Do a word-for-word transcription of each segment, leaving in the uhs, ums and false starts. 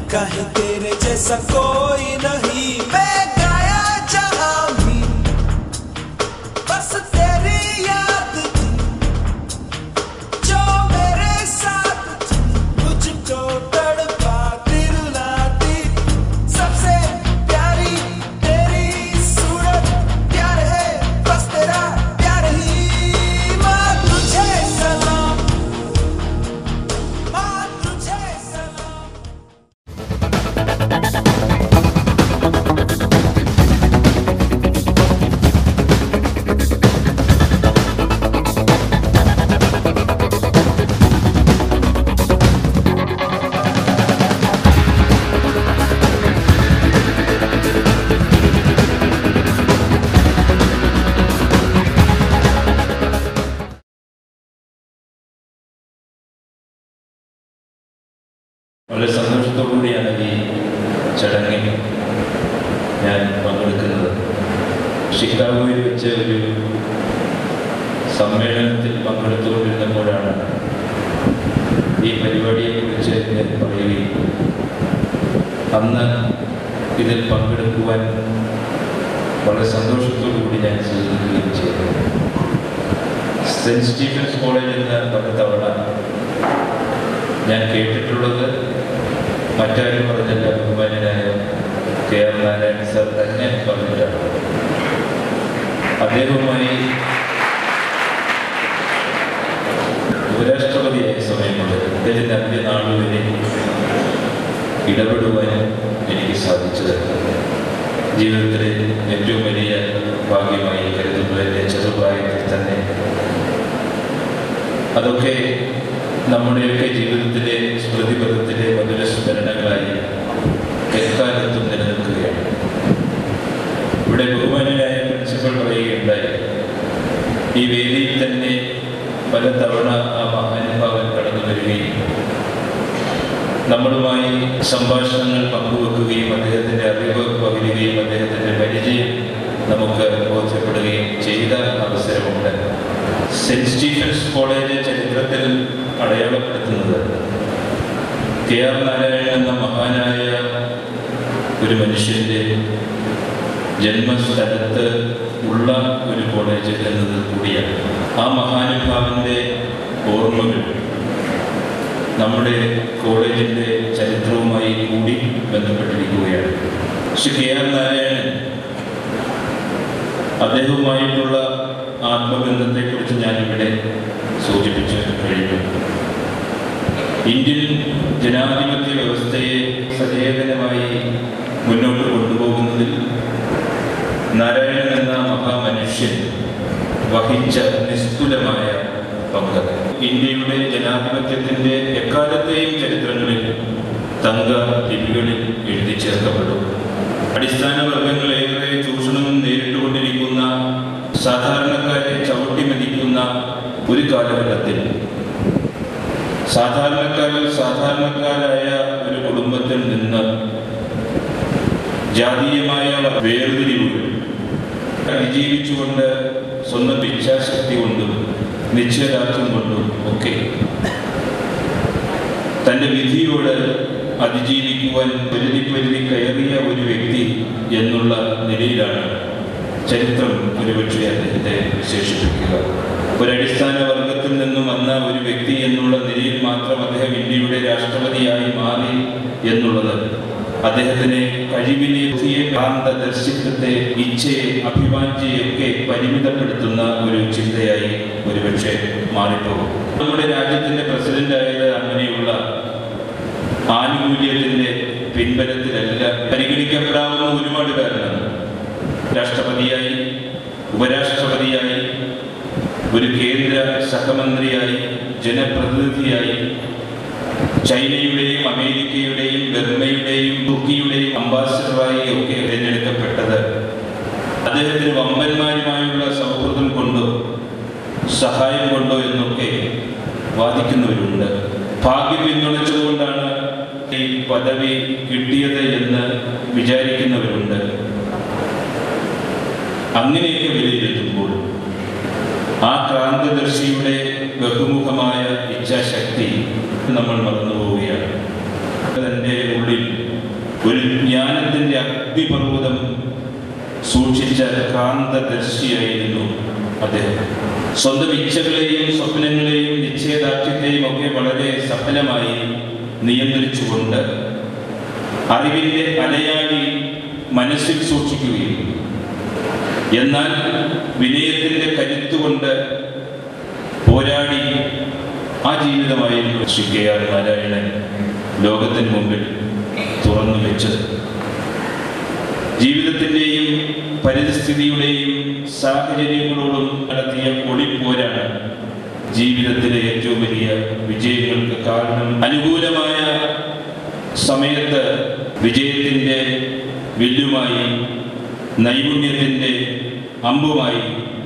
कहीं तेरे जैसा कोई नहीं, मैं गाया जहां भी बस तेरी याद थी, जो मेरे साथ थी, मुझको तड़पा दिल लाती, सबसे प्यारी तेरी सूरत, प्यार है बस तेरा प्यार ही, माँ तुझे सलाम, माँ तुझे सलाम। വളരെ സന്തോഷത്തോടുകൂടിയാണ് ഈ ചടങ്ങിൽ ഞാൻ പങ്കെടുക്കുന്നത്. ഷിക്കാഗോയിൽ വെച്ച് ഒരു സമ്മേളനത്തിൽ പങ്കെടുത്തുകൊണ്ടിരുന്നപ്പോഴാണ് ഈ പരിപാടിയെക്കുറിച്ച് ഞാൻ പറയുകയും അന്ന് ഇതിൽ പങ്കെടുക്കുവാൻ വളരെ സന്തോഷത്തോടുകൂടി ഞാൻ സ്വീകരിക്കുകയും ചെയ്തു. സെൻറ്റ് സ്റ്റീഫൻസ് കോളേജ് എന്ന പല തവണ ഞാൻ കേട്ടിട്ടുള്ളത് മറ്റാരും പറഞ്ഞല്ല, ബഹുമാന്യനായ കെ ആർ നാരായണൻ സാർ തന്നെ പറഞ്ഞിട്ടാണ്. അദ്ദേഹവുമായി ഉപരാഷ്ട്രപതിയായ സമയം മുതൽ അദ്ദേഹത്തിൻ്റെ അന്ത്യനാളുവരെ ഇടപെടുവാൻ എനിക്ക് സാധിച്ചത് ജീവിതത്തിലെ ഏറ്റവും വലിയ ഭാഗ്യമായി കരുതുന്നു. എൻ്റെ ചെറുപ്രായത്തിൽ തന്നെ അതൊക്കെ നമ്മുടെയൊക്കെ ജീവിതത്തിലെ സ്മൃതിപഥത്തിലെ മധുര സ്മരണകളായി എക്കാലത്തും നിലനിൽക്കുകയാണ്. ഇവിടെ ബഹുമാന്യനായ പ്രിൻസിപ്പൽ പറയുകയുണ്ടായി, ഈ വേദിയിൽ തന്നെ പലതവണ ആ മഹാനുഭാവൻ കടന്നു വരികയും നമ്മളുമായി സംഭാഷണങ്ങൾ പങ്കുവെക്കുകയും അദ്ദേഹത്തിൻ്റെ അറിവ് പകരുകയും അദ്ദേഹത്തിൻ്റെ പരിചയം നമുക്ക് ബോധ്യപ്പെടുകയും ചെയ്ത അവസരമുണ്ട്. സെൻറ്റ് സ്റ്റീഫൻസ് കോളേജ് ചരിത്രത്തിൽ അടയാളപ്പെടുത്തുന്നത് കെ ആർ നാരായണൻ എന്ന മഹാനായ ഒരു മനുഷ്യൻ്റെ ജന്മസ്ഥലത്ത് ഉള്ള ഒരു കോളേജ് എന്നത് കൂടിയാണ്. ആ മഹാനുഭാവൻ്റെ ഓർമ്മകൾ നമ്മുടെ കോളേജിൻ്റെ ചരിത്രവുമായി കൂടി ബന്ധപ്പെട്ടിരിക്കുകയാണ്. ശ്രീ കെ ആർ നാരായണൻ അദ്ദേഹവുമായിട്ടുള്ള ആത്മബന്ധത്തെക്കുറിച്ച് ഞാനിവിടെ സൂചിപ്പിച്ചു കഴിഞ്ഞു. ഇന്ത്യൻ ജനാധിപത്യ വ്യവസ്ഥയെ സചേതനമായി മുന്നോട്ട് കൊണ്ടുപോകുന്നതിൽ നാരായണൻ എന്ന മഹാമനുഷ്യൻ വഹിച്ച നിസ്തുലമായ പങ്ക് ഇന്ത്യയുടെ ജനാധിപത്യത്തിൻ്റെ എക്കാലത്തെയും ചരിത്രങ്ങളിൽ തങ്ക ലിപികളിൽ എഴുതി ചേർക്കപ്പെടും. അടിസ്ഥാന വർഗങ്ങളേറെ ചൂഷണം നേരിട്ടുകൊണ്ടിരിക്കുന്ന, സാധാരണക്കാരെ ചവിട്ടിമെതിക്കുന്ന ഒരു കാലഘട്ടത്തിൽ സാധാരണക്കാരിൽ സാധാരണക്കാരായ ഒരു കുടുംബത്തിൽ നിന്ന് ജാതീയമായ വേർതിരിവുകൾ അതിജീവിച്ചുകൊണ്ട് സ്വന്തം ഇച്ഛാശക്തി കൊണ്ടും നിശ്ചയദാർഢ്യം കൊണ്ടും ഒക്കെ തൻ്റെ വിധിയോട് അതിജീവിക്കുവാൻ പൊരുതി പൊരുതി കയറിയ ഒരു വ്യക്തി എന്നുള്ള നിലയിലാണ് ചരിത്രം ഒരുപക്ഷെ അദ്ദേഹത്തെ വിശേഷിപ്പിക്കുക. ഒരടിസ്ഥാന വർഗത്തിൽ നിന്നും വന്ന ഒരു വ്യക്തി എന്നുള്ള നിലയിൽ മാത്രം അദ്ദേഹം ഇന്ത്യയുടെ രാഷ്ട്രപതിയായി മാറി എന്നുള്ളത് അദ്ദേഹത്തിനെ കഴിവിനെ, ബുദ്ധിയെ, കാന്തദർശിത്വത്തെ, ഇച്ഛയെ, അഭിവാഞ്ചിയൊക്കെ പരിമിതപ്പെടുത്തുന്ന ഒരു ചിന്തയായി ഒരുപക്ഷെ മാറിപ്പോകും. നമ്മുടെ രാജ്യത്തിൻ്റെ പ്രസിഡന്റായത് അങ്ങനെയുള്ള ആനുകൂല്യത്തിൻ്റെ പിൻബലത്തിലല്ല. പരിഗണിക്കപ്പെടാവുന്ന ഒരുപാട് കാരണങ്ങൾ രാഷ്ട്രപതിയായി, ഉപരാഷ്ട്രപതിയായി, ഒരു കേന്ദ്ര സഹമന്ത്രിയായി, ജനപ്രതിനിധിയായി, ചൈനയുടെയും അമേരിക്കയുടെയും ബർമയുടെയും തുർക്കിയുടെയും അംബാസിഡറായി ഒക്കെ തിരഞ്ഞെടുക്കപ്പെട്ടത് അദ്ദേഹത്തിന് വമ്പന്മാരുമായുള്ള സൗഹൃദം കൊണ്ടോ സഹായം കൊണ്ടോ എന്നൊക്കെ വാദിക്കുന്നവരുണ്ട്. ഭാഗ്യം പിന്തുണച്ചതുകൊണ്ടാണ് ഈ പദവി കിട്ടിയത് എന്ന് വിചാരിക്കുന്നവരുണ്ട്. അങ്ങനെയൊക്കെ വിലയിരുത്തുമ്പോൾ ആ ക്രാന്തദർശിയുടെ ബഹുമുഖമായ ഇച്ഛാശക്തി നമ്മൾ മറന്നുപോവുകയാണ്. തൻ്റെ ഉള്ളിൽ ഒരു ജ്ഞാനത്തിൻ്റെ അഗ്നിപർവ്വതം സൂക്ഷിച്ച ക്രാന്തദർശിയായിരുന്നു അദ്ദേഹം. സ്വന്തം ഇച്ഛകളെയും സ്വപ്നങ്ങളെയും നിശ്ചയദാർഢ്യത്തെയും ഒക്കെ വളരെ സഫലമായി നിയന്ത്രിച്ചുകൊണ്ട് അറിവിൻ്റെ അലയാഴി മനസ്സിൽ സൂക്ഷിക്കുകയും എന്നാൽ വിനയത്തിൻ്റെ കരുത്തുകൊണ്ട് പോരാടി ആ ജീവിതമായിരുന്നു ശ്രീ കെ ആർ നാരായണൻ ലോകത്തിന് മുമ്പിൽ തുറന്നു വെച്ചത്. ജീവിതത്തിൻ്റെയും പരിസ്ഥിതിയുടെയും സാഹചര്യങ്ങളോടും നടത്തിയ ഒളിപ്പോരാണ് ജീവിതത്തിലെ ഏറ്റവും വലിയ വിജയങ്ങൾക്ക് കാരണം. അനുകൂലമായ സമയത്ത് വിജയത്തിൻ്റെ വില്ലുമായി നൈപുണ്യത്തിൻ്റെ അമ്പുമായി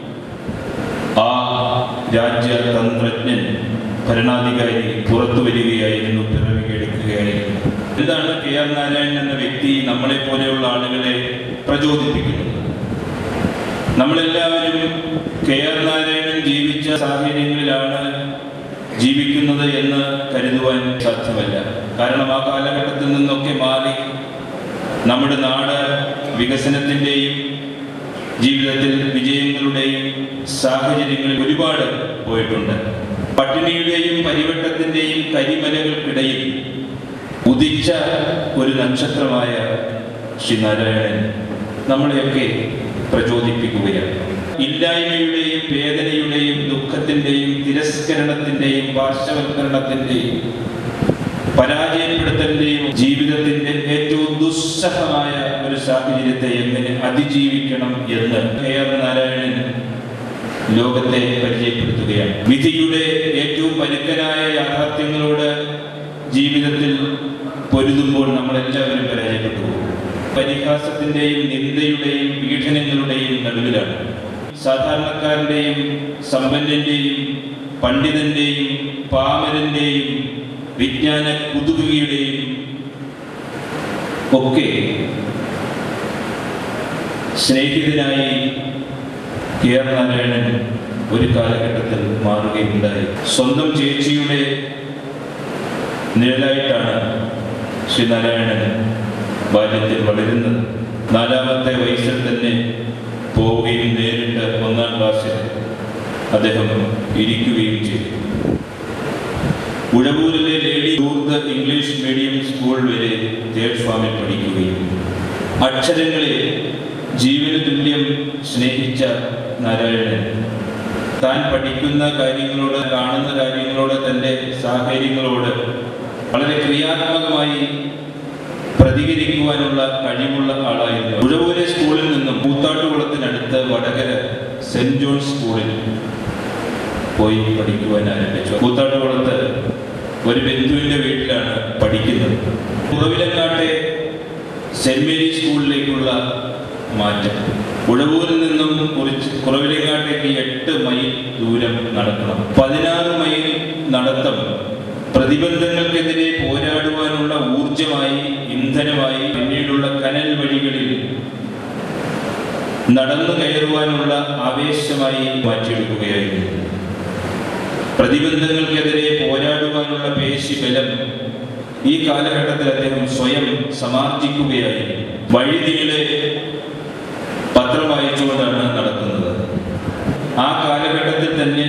ആ രാജ്യതന്ത്രജ്ഞൻ ഭരണാധികാരി പുറത്തു വരികയായിരുന്നു, പിറവിയെടുക്കുകയായിരുന്നു. എന്താണ് കെ ആർ നാരായണൻ എന്ന വ്യക്തി നമ്മളെ പോലെയുള്ള ആളുകളെ പ്രചോദിപ്പിക്കുന്നത്? നമ്മളെല്ലാവരും കെ ആർ നാരായണൻ ജീവിച്ച സാഹചര്യങ്ങളിലാണ് ജീവിക്കുന്നത് എന്ന് കരുതുവാൻ സാധ്യമല്ല. കാരണം ആ കാലഘട്ടത്തിൽ നിന്നൊക്കെ മാറി നമ്മുടെ നാട് വികസനത്തിൻ്റെയും ജീവിതത്തിൽ വിജയങ്ങളുടെയും സാഹചര്യങ്ങളിൽ ഒരുപാട് പോയിട്ടുണ്ട്. പട്ടിണിയുടെയും പരിവട്ടത്തിൻ്റെയും കരിമലകൾക്കിടയിൽ ഉദിച്ച ഒരു നക്ഷത്രമായ ശ്രീ നാരായണൻ നമ്മളെയൊക്കെ പ്രചോദിപ്പിക്കുകയാണ്. ഇല്ലായ്മയുടെയും വേദനയുടെയും ദുഃഖത്തിൻ്റെയും തിരസ്കരണത്തിൻ്റെയും പാർശ്വവൽക്കരണത്തിൻ്റെയും പരാജയപ്പെടുത്തലിൻ്റെയും ജീവിതത്തിൻ്റെ ഏറ്റവും ദുസ്സഹമായ ഒരു സാഹചര്യത്തെ എങ്ങനെ അതിജീവിക്കണം എന്ന് കെ ആർ നാരായണൻ ലോകത്തെ പരിചയപ്പെടുത്തുകയാണ്. വിധിയുടെ ഏറ്റവും പരുക്കനായ യാഥാർത്ഥ്യങ്ങളോട് ജീവിതത്തിൽ പൊരുതുമ്പോൾ നമ്മളെല്ലാവരും പരാജയപ്പെട്ടു പോകും. പരിഹാസത്തിൻ്റെയും നിന്ദയുടെയും പീഡനങ്ങളുടെയും നടുവിലാണ്. സാധാരണക്കാരൻ്റെയും സമ്പന്നൻ്റെയും പണ്ഡിതൻ്റെയും പാമരൻ്റെയും വിജ്ഞാന കുതുകുകയുടെയും ഒക്കെ സ്നേഹിതനായി കെ ആർ നാരായണൻ ഒരു കാലഘട്ടത്തിൽ മാറുകയുണ്ടായി. സ്വന്തം ചേച്ചിയുടെ നിഴലായിട്ടാണ് ശ്രീ നാരായണൻ ബാല്യത്തിൽ വളരുന്നത്. നാലാമത്തെ വയസ്സിൽ തന്നെ പോവുകയും നേരിട്ട് ഒന്നാം ക്ലാസ്സിൽ അദ്ദേഹം ഇരിക്കുകയും ചെയ്തു. ഉഴവൂരിലെ ലേഡി ദൂർത്ത് ഇംഗ്ലീഷ് മീഡിയം സ്കൂൾ വരെ തേർഡ് ഫാമിൽ പഠിക്കുകയും അക്ഷരങ്ങളെ ജീവന തുല്യം സ്നേഹിച്ച നാരായണൻ താൻ പഠിക്കുന്ന കാര്യങ്ങളോട്, കാണുന്ന കാര്യങ്ങളോട്, തൻ്റെ സാഹചര്യങ്ങളോട് വളരെ ക്രിയാത്മകമായി പ്രതികരിക്കുവാനുള്ള കഴിവുള്ള ആളായിരുന്നു. ഉഴവൂരെ സ്കൂളിൽ നിന്നും കൂത്താട്ടുകുളത്തിനടുത്ത് വടകര സെന്റ് ജോൺസ് സ്കൂളിൽ പോയി പഠിക്കുവാൻ ആരംഭിച്ചു. കൂത്താട്ടുകുളത്ത് ഒരു ബന്ധുവിൻ്റെ വീട്ടിലാണ് പഠിക്കുന്നത്. കുറവിലങ്ങാട്ടെ സെന്റ് മേരി സ്കൂളിലേക്കുള്ള മാറ്റം. ഉഴവൂരിൽ നിന്നും കുറിച്ച് കുറവിലങ്ങാട്ടേക്ക് എട്ട് മൈൽ ദൂരം നടക്കണം. പതിനാറ് മൈൽ നടത്തം പ്രതിബന്ധങ്ങൾക്കെതിരെ പോരാടുവാനുള്ള ഊർജമായി, ഇന്ധനമായി, പിന്നീടുള്ള കനൽ വഴികളിൽ നടന്നു കയറുവാനുള്ള ആവേശമായി മാറ്റിയെടുക്കുകയായിരുന്നു. പ്രതിബന്ധങ്ങൾക്കെതിരെ പോരാടുവാനുള്ള പേശി ബലം ഈ കാലഘട്ടത്തിൽ അദ്ദേഹം സ്വയം സമാർജിക്കുകയായിരുന്നു. വഴിനീളെ പത്രം വായിച്ചുകൊണ്ടാണ് നടക്കുന്നത്. ആ കാലഘട്ടത്തിൽ തന്നെ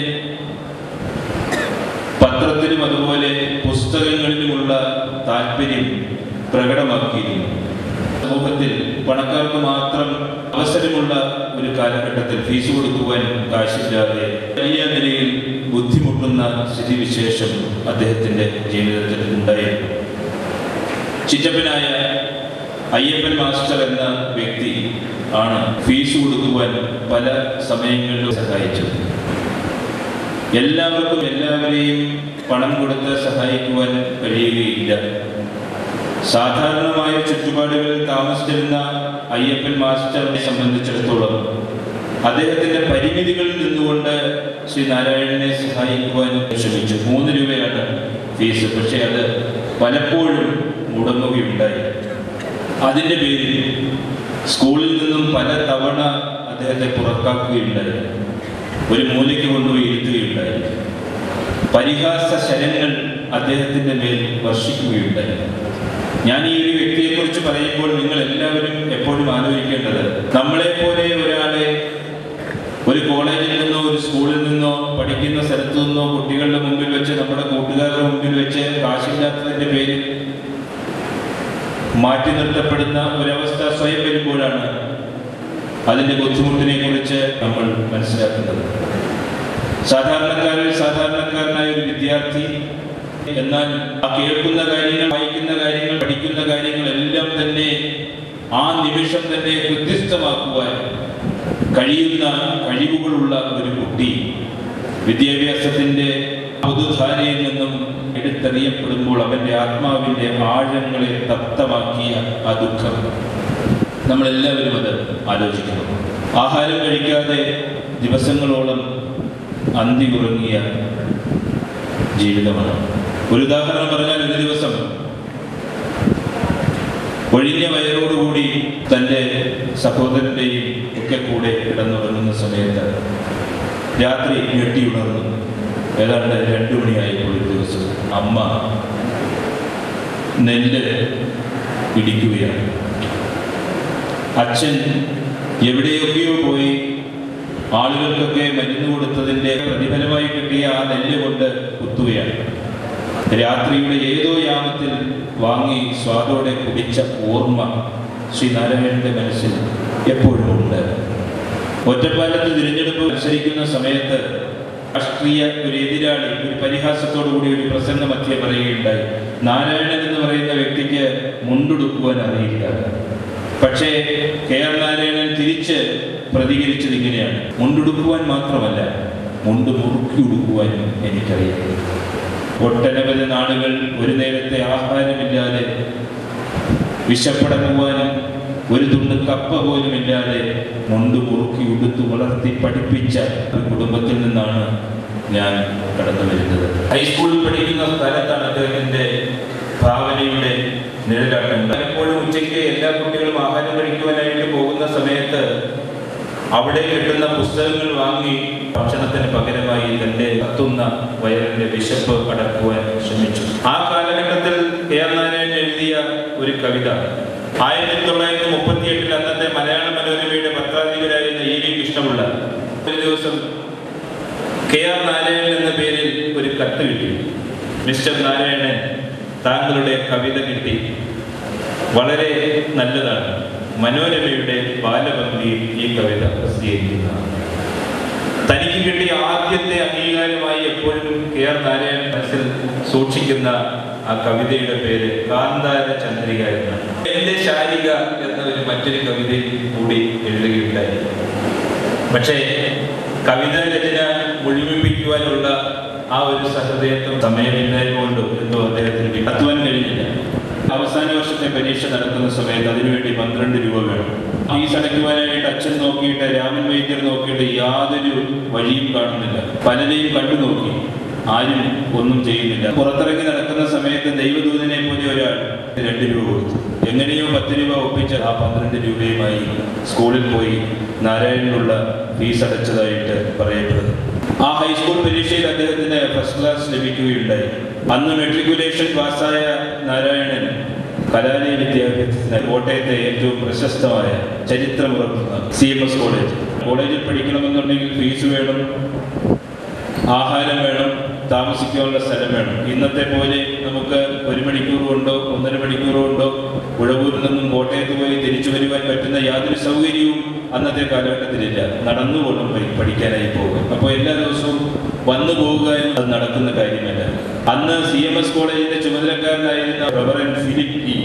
പത്രത്തിലും അതുപോലെ പുസ്തകങ്ങളിലുമുള്ള താല്പര്യം പ്രകടമാക്കിയിരുന്നു. സമൂഹത്തിൽ പണക്കാർക്ക് മാത്രം അവസരമുള്ള ഒരു കാലഘട്ടത്തിൽ ഫീസ് കൊടുക്കുവാൻ കാശില്ലാതെ വലിയ നിലയിൽ ബുദ്ധിമുട്ടുന്ന സ്ഥിതിവിശേഷം അദ്ദേഹത്തിൻ്റെ ജീവിതത്തിൽ ഉണ്ടായിരുന്നു. ചിറ്റപ്പനായ അയ്യപ്പൻ മാസ്റ്റർ എന്ന വ്യക്തി ആണ് ഫീസ് കൊടുക്കുവാൻ പല സമയങ്ങളിലും സഹായിച്ചത്. എല്ലാവർക്കും എല്ലാവരെയും പണം കൊടുത്ത് സഹായിക്കുവാൻ കഴിയുകയില്ല. സാധാരണമായ ചുറ്റുപാടുകളിൽ താമസിച്ചിരുന്ന അയ്യപ്പൻ മാസ്റ്ററിനെ സംബന്ധിച്ചിടത്തോളം അദ്ദേഹത്തിൻ്റെ പരിമിതികളിൽ നിന്നുകൊണ്ട് ശ്രീ നാരായണനെ സഹായിക്കുവാൻ ശ്രമിച്ചു. മൂന്ന് രൂപയാണ് ഫീസ്. പക്ഷേ അത് പലപ്പോഴും മുടങ്ങുകയുണ്ടായി. അതിൻ്റെ പേരിൽ സ്കൂളിൽ നിന്നും പല തവണ അദ്ദേഹത്തെ പുറത്താക്കുകയുണ്ടായി. ഒരു മൂലയ്ക്ക് കൊണ്ടുപോയി ഇരുത്തുകയുണ്ടായി. പരിഹാസ ശരങ്ങൾ അദ്ദേഹത്തിൻ്റെ മേൽ വർഷിക്കുകയുണ്ടായി. ഞാൻ ഈ ഒരു വ്യക്തിയെക്കുറിച്ച് പറയുമ്പോൾ നിങ്ങൾ എല്ലാവരും എപ്പോഴും ആലോചിക്കേണ്ടത്, നമ്മളെപ്പോലെ ഒരാളെ ഒരു കോളേജിൽ നിന്നോ ഒരു സ്കൂളിൽ നിന്നോ പഠിക്കുന്ന സ്ഥലത്തു നിന്നോ കുട്ടികളുടെ മുമ്പിൽ വെച്ച്, നമ്മുടെ കൂട്ടുകാരുടെ മുമ്പിൽ വെച്ച് കാശില്ലാത്തതിൻ്റെ പേരിൽ മാറ്റി നിർത്തപ്പെടുന്ന ഒരവസ്ഥ സ്വയം വരുമ്പോഴാണ് അതിൻ്റെ ബുദ്ധിമുട്ടിനെ കുറിച്ച് നമ്മൾ മനസ്സിലാക്കുന്നത്. സാധാരണക്കാരിൽ സാധാരണക്കാരനായ ഒരു വിദ്യാർത്ഥി, എന്നാൽ ആ കേൾക്കുന്ന കാര്യങ്ങൾ, വായിക്കുന്ന കാര്യങ്ങൾ, പഠിക്കുന്ന കാര്യങ്ങളെല്ലാം തന്നെ ആ നിമിഷം തന്നെ വ്യത്യസ്തമാക്കുവാൻ കഴിയുന്ന കഴിവുകളുള്ള ഒരു കുട്ടി വിദ്യാഭ്യാസത്തിൻ്റെ പൊതുധാരയിൽ നിന്നും എടുത്തെറിയപ്പെടുമ്പോൾ അവൻ്റെ ആത്മാവിൻ്റെ ആഴങ്ങളെ തപ്തമാക്കിയ ആ ദുഃഖം നമ്മളെല്ലാവരും അത് ആലോചിക്കണം. ആഹാരം കഴിക്കാതെ ദിവസങ്ങളോളം അന്തി ഉറങ്ങിയ ജീവിതമാണ്. ഒരു ഉദാഹരണം പറഞ്ഞാൽ, ഒരു ദിവസം ഒഴിഞ്ഞ വയറോടുകൂടി തൻ്റെ സഹോദരൻ്റെയും ഒക്കെ കൂടെ കിടന്നുറങ്ങുന്ന സമയത്ത് രാത്രി ഞെട്ടിയുണർന്നു. ഏതാണ്ട് രണ്ടു മണിയായപ്പോൾ ഒരു ദിവസം അമ്മ നെല്ല് ഇടിക്കുകയാണ്. അച്ഛൻ എവിടെയൊക്കെയോ പോയി ആളുകൾക്കൊക്കെ മരുന്ന് കൊടുത്തതിൻ്റെ പ്രതിഫലമായി കിട്ടിയ ആ നെല്ല് കൊണ്ട് കുത്തുകയാണ്. രാത്രിയുടെ ഏതോ യാമത്തിൽ വാങ്ങി സ്വാദോടെ കുടിച്ച ഓർമ്മ ശ്രീ നാരായണന്റെ മനസ്സിൽ എപ്പോഴും ഉണ്ട്. ഒറ്റപ്പാലത്ത് തിരഞ്ഞെടുപ്പ് മത്സരിക്കുന്ന സമയത്ത് രാഷ്ട്രീയ ഒരു എതിരാളി ഒരു പരിഹാസത്തോടു കൂടി ഒരു പ്രസംഗ മധ്യേ പറയുകയുണ്ടായി, നാരായണൻ എന്ന് പറയുന്ന വ്യക്തിക്ക് മുണ്ടുടുക്കുവാൻ അറിയില്ല. പക്ഷേ കെ ആർ നാരായണൻ തിരിച്ച് പ്രതികരിച്ചത് ഇങ്ങനെയാണ്: മുണ്ടുടുക്കുവാൻ മാത്രമല്ല, മുണ്ട് മുറുക്കി ഉടുക്കുവാൻ എനിക്കറിയാം. ഒട്ടനവധി നാളുകൾ ഒരു നേരത്തെ ആഹാരമില്ലാതെ വിശപ്പടക്കുവാനും ഒരു തുണ്ട് കപ്പ പോലുമില്ലാതെ മുണ്ട് മുറുക്കി ഉടുത്തു വളർത്തി പഠിപ്പിച്ച ഒരു കുടുംബത്തിൽ നിന്നാണ് ഞാൻ കടന്നു വരുന്നത്. ഹൈസ്കൂളിൽ പഠിക്കുന്ന കാലത്താണ് അദ്ദേഹത്തിൻ്റെ ഭാവനയുടെ നിഴലാട്ടം. പലപ്പോഴും ഉച്ചയ്ക്ക് എല്ലാ കുട്ടികളും ആഹാരം കഴിക്കുവാനായിട്ട് പോകുന്ന സമയത്ത് അവിടെ കിട്ടുന്ന പുസ്തകങ്ങൾ വാങ്ങി ഭക്ഷണത്തിന് പകരമായി തൻ്റെ കത്തുന്ന വയറിന്റെ വിശപ്പ് അടക്കുവാൻ ശ്രമിച്ചു. ആ കാലഘട്ടത്തിൽ കെ ആർ നാരായണൻ എഴുതിയ ഒരു കവിത ആയിരത്തി തൊള്ളായിരത്തി മുപ്പത്തി എട്ടിൽ അന്നത്തെ മലയാള മനോരമയുടെ പത്രാധിപരായിരുന്ന ഇ വി കൃഷ്ണപിള്ള ഒരു ദിവസം കെ ആർ നാരായണൻ എന്ന പേരിൽ ഒരു കത്ത് കിട്ടി. മിസ്റ്റർ നാരായണൻ, താങ്കളുടെ കവിത കിട്ടി, വളരെ നല്ലതാണ്. മനോരമയുടെ ബാലപംക്തിയിൽ ഈ കവിത പ്രസിദ്ധീകരിക്കുന്നതാണ്. തനിക്ക് കിട്ടിയ ആദ്യത്തെ അംഗീകാരമായി എപ്പോഴും കെ ആർ നാരായണൻ മനസ്സിൽ സൂക്ഷിക്കുന്ന ആ കവിതയുടെ പേര് കാന്താര ചന്ദ്രിക എന്നാണ്. എന്റെ ശാരിക എന്ന ഒരു മറ്റൊരു കവിതയിൽ കൂടി എഴുതുകയുണ്ടായി. പക്ഷേ കവിതാ രചന മുഴുമിപ്പിക്കുവാനുള്ള ആ ഒരു സഹൃദയത്വം സമയമില്ലായ്മ കൊണ്ടും എന്തോ അദ്ദേഹത്തിന് കത്തുവാൻ കഴിഞ്ഞില്ല. അവസാന വർഷത്തെ പരീക്ഷ നടക്കുന്ന സമയത്ത് അതിനുവേണ്ടി പന്ത്രണ്ട് രൂപ വേണം. ഫീസ് അടയ്ക്കുവാനായിട്ട് അച്ഛൻ നോക്കിയിട്ട്, രാമൻ വൈദ്യർ നോക്കിയിട്ട് യാതൊരു വഴിയും കാണുന്നില്ല. പലരെയും കണ്ടു നോക്കി, ആരും ഒന്നും ചെയ്യുന്നില്ല. പുറത്തിറങ്ങി നടക്കുന്ന സമയത്ത് ദൈവദൂതനെ പോലെ ഒരാൾ രണ്ട് രൂപ കൊടുത്തു. എങ്ങനെയോ പത്ത് രൂപ ഒപ്പിച്ച് ആ പന്ത്രണ്ട് രൂപയുമായി സ്കൂളിൽ പോയി നാരായണനുള്ള ഫീസ് അടച്ചതായിട്ട് പറയപ്പെടുന്നു. ആ ഹൈസ്കൂൾ പരീക്ഷയിൽ അദ്ദേഹത്തിന് ഫസ്റ്റ് ക്ലാസ് ലഭിക്കുകയുണ്ടായി. അന്ന് മെട്രിക്കുലേഷൻ പാസ്സായ നാരായണൻ കലാലയ വിദ്യാഭ്യാസത്തിന് കോട്ടയത്തെ ഏറ്റവും പ്രശസ്തമായ ചരിത്രമുറങ്ങുന്ന സി എം എസ് കോളേജ് കോളേജിൽ പഠിക്കണമെന്നുണ്ടെങ്കിൽ ഫീസ് വേണം, ആഹാരം വേണം, താമസിക്കാനുള്ള സ്ഥലം വേണം. ഇന്നത്തെ പോലെ നമുക്ക് ഒരു മണിക്കൂർ കൊണ്ടോ ഒന്നര മണിക്കൂർ കൊണ്ടോ ഉഴവൂരിൽ നിന്നും കോട്ടയത്ത് പോയി തിരിച്ചു വരുവാൻ പറ്റുന്ന യാതൊരു സൗകര്യവും അന്നത്തെ കാലഘട്ടത്തിലില്ല. നടന്നു പോകണം പഠിക്കാനായി പോകുക. അപ്പോൾ എല്ലാ ദിവസവും വന്നു പോകുക എന്നത് നടക്കുന്ന കാര്യമല്ല. അന്ന് സി എം എസ് കോളേജിന്റെ ചുമതലക്കാരനായിരുന്ന റവറൻ ഫിലിപ്പ് ഇ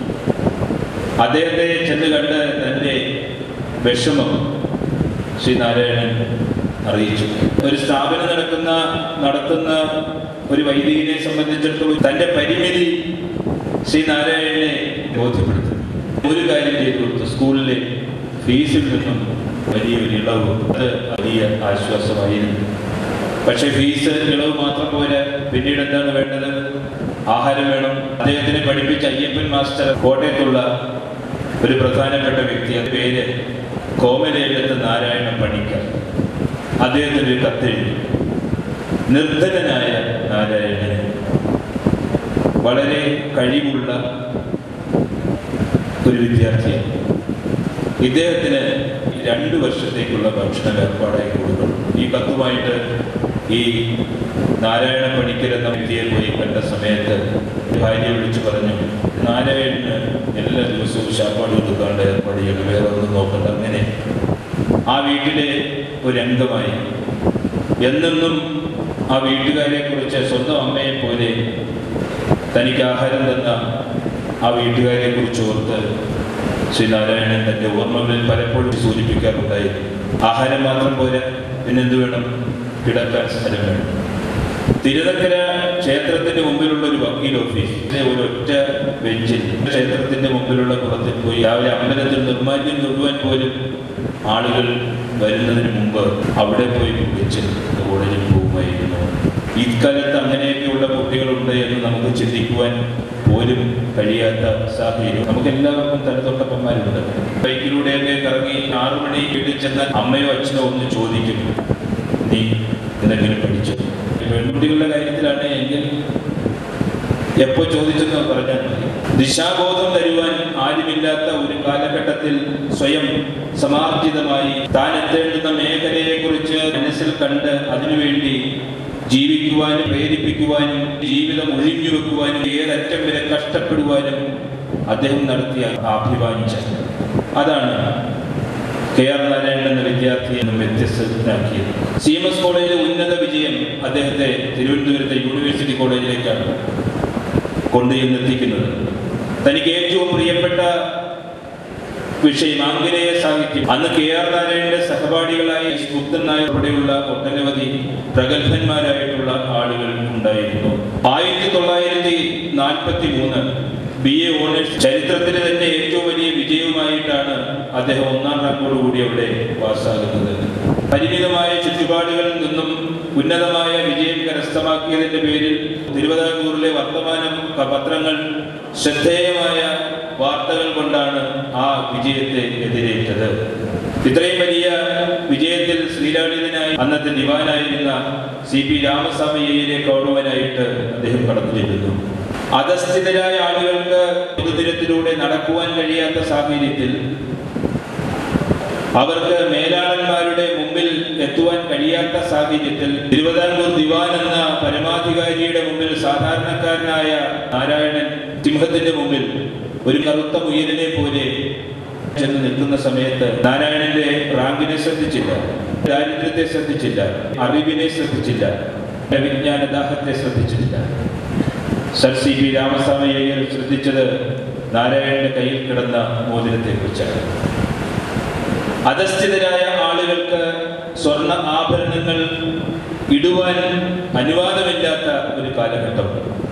അദ്ദേഹത്തെ ചെന്ന് കണ്ട് തൻ്റെ വിഷമം ശ്രീ നാരായണൻ അറിയിച്ചു. ഒരു സ്ഥാപനം നടക്കുന്ന നടത്തുന്ന ഒരു വൈദികനെ സംബന്ധിച്ചിടത്തോളം തൻ്റെ പരിമിതി ശ്രീ നാരായണനെ ബോധ്യപ്പെടുത്തി. ഒരു കാര്യം ചെയ്തു കൊടുത്തു, സ്കൂളിലെ ഫീസിൽ നിന്നും വലിയൊരു ഇളവ്. അത് വലിയ ആശ്വാസമായിരുന്നു. പക്ഷേ ഫീസ് ഇളവ് മാത്രം പോരാ, പിന്നീട് എന്താണ് വേണ്ടത്? ആഹാരം വേണം. അദ്ദേഹത്തിനെ പഠിപ്പിച്ച അയ്യപ്പൻ മാസ്റ്റർ കോട്ടയത്തുള്ള ഒരു പ്രധാനപ്പെട്ട വ്യക്തി, അത് പേര് കോമലേറ്റത്ത് നാരായണ പണിക്കർ. അദ്ദേഹത്തിന് ഒരു കത്തെഴുതി. നിർധനനായ നാരായണന് വളരെ കഴിവുള്ള ഒരു വിദ്യാർത്ഥിയാണ്. ഇദ്ദേഹത്തിന് രണ്ട് വർഷത്തേക്കുള്ള ഭക്ഷണം ഏർപ്പാടായി കൊടുക്കണം. ഈ കത്തുമായിട്ട് ഈ നാരായണ പണിക്കർ എന്ന വ്യക്തിയെ പോയി കണ്ട സമയത്ത് ഭാര്യ വിളിച്ചു പറഞ്ഞു, നാരായണന് എല്ലാ ദിവസവും ശാപ്പാട് കൊടുക്കാണ്ട് ഏർപ്പാട് ചെയ്യണം, വേറെ ഒന്നും നോക്കണ്ട. അങ്ങനെ ആ വീട്ടിലെ ഒരു അംഗമായി എന്നെന്നും ആ വീട്ടുകാരെ കുറിച്ച് സ്വന്തം അമ്മയെ പോലെ തനിക്ക് ആഹാരം തന്ന ആ വീട്ടുകാരെ കുറിച്ച് ഓർത്ത് ശ്രീനാരായണൻ തൻ്റെ ഓർമ്മകളിൽ പലപ്പോഴും സൂചിപ്പിക്കാറുണ്ടായിരുന്നു. ആഹാരം മാത്രം പോരാ, പിന്നെന്ത് വേണം? കിടക്കാൻ സ്ഥലം വേണം. തിരുനക്കര ക്ഷേത്രത്തിന്റെ മുമ്പിലുള്ള ഒരു വക്കീൽ ഓഫീസ്, ഒരൊറ്റ ബെഞ്ചിൽ ക്ഷേത്രത്തിന്റെ മുമ്പിലുള്ള പുറത്തിൽ പോയി രാവിലെ അമ്പലത്തിൽ നിർമ്മാല്യം തൊടുവാൻ പോലും ആളുകൾ വരുന്നതിന് മുമ്പ് അവിടെ പോയി കുളിച്ച് കോളേജിൽ പോകുമായിരുന്നു. ഇക്കാലത്ത് അങ്ങനെയൊക്കെയുള്ള കുട്ടികളുണ്ട് എന്ന് നമുക്ക് ചിന്തിക്കുവാൻ പോലും കഴിയാത്ത സാഹചര്യം. നമുക്ക് എല്ലാവർക്കും തലതൊട്ടപ്പന്മാരുണ്ട്. ബൈക്കിലൂടെയൊക്കെ കറങ്ങി ആറു മണി വീട്ടിൽ ചെന്നാൽ അമ്മയോ അച്ഛനോ ഒന്ന് ചോദിക്കും, നീ എന്തെങ്കിലും പഠിച്ചു? പെൺകുട്ടികളുടെ കാര്യത്തിലാണ് എങ്കിൽ എപ്പോ ചോദിച്ചെന്ന് പറഞ്ഞാൽ മതി. ദിശാബോധം തരുവാൻ ആരുമില്ലാത്ത ഒരു കാലഘട്ടത്തിൽ സ്വയം സമാർജിതമായി താൻ എത്തേണ്ടുന്ന മേഖലയെ കുറിച്ച് മനസ്സിൽ കണ്ട് അതിനുവേണ്ടി ജീവിക്കുവാനും പ്രേരിപ്പിക്കുവാനും ജീവിതം ഒഴിഞ്ഞു വെക്കുവാനും ഏതറ്റം വരെ കഷ്ടപ്പെടുവാനും അദ്ദേഹം നടത്തിയ അഭിമാനിച്ച അതാണ് കെ ആർ നാരായണൻ എന്ന വിദ്യാർത്ഥിയെ വ്യത്യസ്തനാക്കിയത്. സി എം എസ് കോളേജിലെ ഉന്നത വിജയം അദ്ദേഹത്തെ തിരുവനന്തപുരത്തെ യൂണിവേഴ്സിറ്റി കോളേജിലേക്കാണ് കൊണ്ടുചെന്നെത്തിക്കുന്നത്. തനിക്ക് ഏറ്റവും പ്രിയപ്പെട്ട വിഷയം ആംഗലേയ സാഹിത്യം. അന്ന് കെ ആർ നാരായണന്റെ സഹപാഠികളായി മുക്തൻ നായർ ഉൾപ്പെടെയുള്ള ഒട്ടനവധി പ്രഗത്ഭന്മാരായിട്ടുള്ള ആളുകൾ ഉണ്ടായിരുന്നു. ആയിരത്തി തൊള്ളായിരത്തി നാൽപ്പത്തി മൂന്ന് ബി എ ഓണേഴ്സ് ചരിത്രത്തിലെ തന്നെ ഏറ്റവും വലിയ വിജയവുമായിട്ടാണ് അദ്ദേഹം ഒന്നാം റാങ്കോടുകൂടി അവിടെ പാസ്സാകുന്നത്. പരിമിതമായ ചുറ്റുപാടുകളിൽ നിന്നും ഉന്നതമായ വിജയം കരസ്ഥമാക്കിയതിന്റെ പേരിൽ തിരുവിതാംകൂറിലെ വർത്തമാനം പത്രങ്ങൾ ശ്രദ്ധേയമായ വാർത്തകൾ കൊണ്ടാണ് ആ വിജയത്തെ എതിരേറ്റത്. ഇത്രയും വലിയ വിജയത്തിൽ ശ്രീലാളിതനായി അന്നത്തെ ദിവാനായിരുന്ന സി പി രാമസ്വാമി അയ്യരെ കാണുവാനായിട്ട് അദ്ദേഹം കടന്നു ചെല്ലുന്നു. അധസ്ഥിതരായ ആളുകൾക്ക് പൊതുനിരത്തിലൂടെ നടക്കുവാൻ കഴിയാത്ത സാഹചര്യത്തിൽ അവർക്ക് മേലാളന്മാരുടെ മുമ്പിൽ എത്തുവാൻ കഴിയാത്ത സാഹചര്യത്തിൽ തിരുവിതാംകൂർ ദിവാൻ എന്ന പരമാധികാരിയുടെ മുമ്പിൽ സാധാരണക്കാരനായ നാരായണൻ സിംഹത്തിന്റെ മുമ്പിൽ ഒരു കറുത്ത മുയലിനെ പോലെ ചെന്ന് നിൽക്കുന്ന സമയത്ത് നാരായണന്റെ റാങ്കിനെ ശ്രദ്ധിച്ചില്ല, ദാരിദ്ര്യത്തെ ശ്രദ്ധിച്ചില്ല, അറിവിനെ ശ്രദ്ധിച്ചില്ല, വിജ്ഞാനദാഹത്തെ ശ്രദ്ധിച്ചില്ല. Sir C P Ramaswami Iyer ശ്രദ്ധിച്ചത് നാരായണന്റെ കയ്യിൽ കിടന്ന മോതിരത്തെ കുറിച്ചാണ്. അധസ്ഥിതരായ ആളുകൾക്ക് സ്വർണ്ണ ആഭരണങ്ങൾ ഇടുവാൻ അനുവാദമില്ലാത്ത ഒരു കാലഘട്ടം.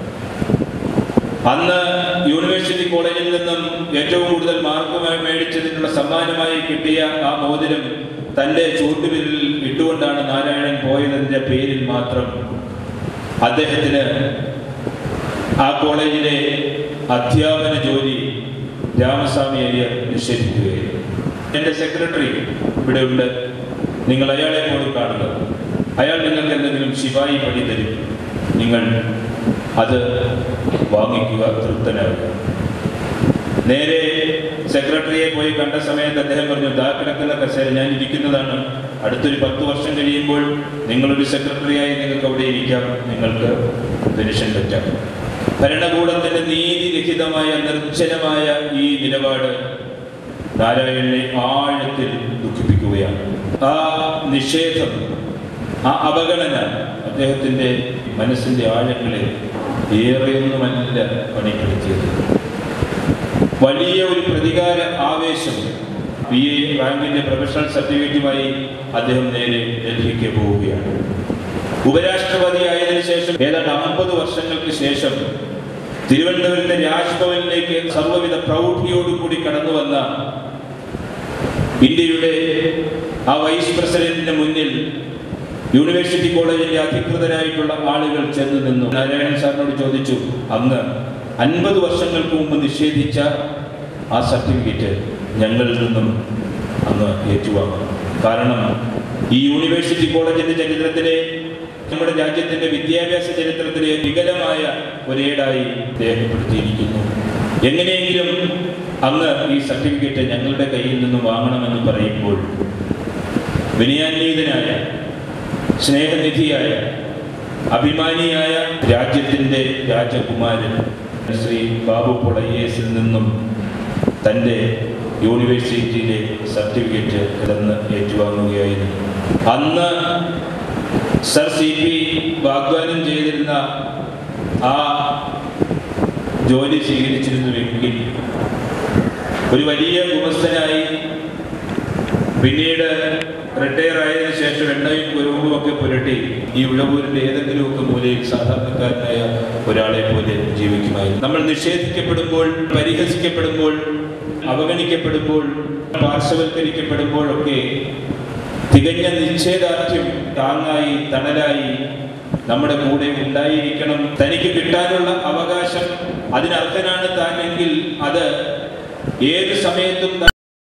അന്ന് യൂണിവേഴ്സിറ്റി കോളേജിൽ നിന്നും ഏറ്റവും കൂടുതൽ മാർക്ക് മേടിച്ചതിനുള്ള സമ്മാനമായി കിട്ടിയ ആ മോതിരം തൻ്റെ ചൂട്ടുവിരലിൽ ഇട്ടുകൊണ്ടാണ് നാരായണൻ പോയതിൻ്റെ പേരിൽ മാത്രം അദ്ദേഹത്തിന് ആ കോളേജിലെ അധ്യാപന ജോലി രാമസ്വാമി അയ്യർ നിഷേധിക്കുകയായിരുന്നു. എൻ്റെ സെക്രട്ടറി ഇവിടെ ഉണ്ട്, നിങ്ങൾ അയാളെ പോലും കാണുക, അയാൾ നിങ്ങൾക്ക് എന്തെങ്കിലും ശിവായി പണി തരും, നിങ്ങൾ അത് വാങ്ങിക്കുക, തൃപ്തനാകുക. നേരെ സെക്രട്ടറിയെ പോയി കണ്ട സമയത്ത് അദ്ദേഹം പറഞ്ഞു, ദാ കിടക്കുന്ന കസേര ഞാൻ ഇരിക്കുന്നതാണ്, അടുത്തൊരു പത്ത് വർഷം കഴിയുമ്പോൾ നിങ്ങളൊരു സെക്രട്ടറിയായി നിങ്ങൾക്ക് അവിടെ ഇരിക്കാം, നിങ്ങൾക്ക് പെൻഷൻ പറ്റാം. ഭരണകൂടത്തിന്റെ നീതിരഹിതമായ നിർജ്ജനമായ ഈ നിലപാട് നാരായണനെ ആഴത്തിൽ ദുഃഖിപ്പിക്കുകയാണ്. ആ നിഷേധം, ആ അവഗണന അദ്ദേഹത്തിന്റെ മനസ്സിന്റെ ആഴങ്ങളെ ഏറെയൊന്നുമല്ല പണിപ്പെടുത്തിയത്. വലിയ ഒരു പ്രതികാര ആവേശം ബി എ റാങ്കിന്റെ പ്രൊഫഷണൽ സർട്ടിഫിക്കറ്റുമായി അദ്ദേഹം നേരെ ഡൽഹിക്ക് പോവുകയാണ്. ഉപരാഷ്ട്രപതി ആയതിനു ശേഷം ഏതാണ്ട് അമ്പത് വർഷങ്ങൾക്ക് ശേഷം തിരുവനന്തപുരത്തെ രാജ്ഭവനിലേക്ക് സർവ്വവിധ പ്രൗഢിയോടുകൂടി കടന്നു വന്ന ഇന്ത്യയുടെ ആ വൈസ് പ്രസിഡന്റിന്റെ മുന്നിൽ യൂണിവേഴ്സിറ്റി കോളേജിന്റെ അധികൃതരായിട്ടുള്ള ആളുകൾ ചെന്ന് നിന്നു. നാരായണൻ സാറിനോട് ചോദിച്ചു, അന്ന് അൻപത് വർഷങ്ങൾക്ക് മുമ്പ് നിഷേധിച്ച ആ സർട്ടിഫിക്കറ്റ് ഞങ്ങളിൽ നിന്നും അന്ന് ഏറ്റുവാങ്ങണം. കാരണം ഈ യൂണിവേഴ്സിറ്റി കോളേജിന്റെ ചരിത്രത്തിലെ, നമ്മുടെ രാജ്യത്തിന്റെ വിദ്യാഭ്യാസ ചരിത്രത്തിലെ വികലമായ ഒരേടായി രേഖപ്പെടുത്തിയിരിക്കുന്നു. എങ്ങനെയെങ്കിലും അങ്ങ് ഈ സർട്ടിഫിക്കറ്റ് ഞങ്ങളുടെ കയ്യിൽ നിന്ന് വാങ്ങണമെന്ന് പറയുമ്പോൾ വിനയാന്വിതനായ, സ്നേഹനിധിയായ, അഭിമാനിയായ രാജ്യത്തിൻ്റെ രാജകുമാരൻ ശ്രീ ബാബു പോൾ ഐ എ എസിൽ നിന്നും തൻ്റെ യൂണിവേഴ്സിറ്റിയിലെ സർട്ടിഫിക്കറ്റ് കിടന്ന് ഏറ്റുവാങ്ങുകയായിരുന്നു. അന്ന് സർ സി പി വാഗ്ദാനം ചെയ്തിരുന്ന ആ ജോലി സ്വീകരിച്ചിരുന്നുവെങ്കിൽ ഒരു വലിയ ഗുമസ്തനായി പിന്നീട് റിട്ടയർ ആയതിനു ശേഷം എണ്ണയും കുരുവും ഒക്കെ പുരട്ടി ഈ ഉഴവൂരിൻ്റെ ഏതെങ്കിലുമൊക്കെ മൂലയിൽ സാധാരണക്കാരനായ ഒരാളെ പോലെ ജീവിക്കുമായിരുന്നു. നമ്മൾ നിഷേധിക്കപ്പെടുമ്പോൾ, പരിഹസിക്കപ്പെടുമ്പോൾ, അവഗണിക്കപ്പെടുമ്പോൾ, പാർശ്വവൽക്കരിക്കപ്പെടുമ്പോഴൊക്കെ തികഞ്ഞ നിശ്ചയദാർഢ്യം താങ്ങായി, തണലായി നമ്മുടെ കൂടെ ഉണ്ടായിരിക്കണം. തനിക്ക് കിട്ടാനുള്ള അവകാശം, അതിനർഹനാണ് താനെങ്കിൽ അത് ഏത് സമയത്തും